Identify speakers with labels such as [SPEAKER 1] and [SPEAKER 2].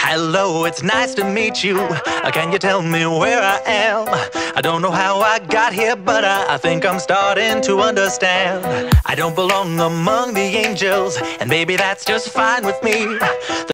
[SPEAKER 1] Hello, it's nice to meet you. Can you tell me where I am? I don't know how I got here, but I think I'm starting to understand. I don't belong among the angels, and maybe that's just fine with me.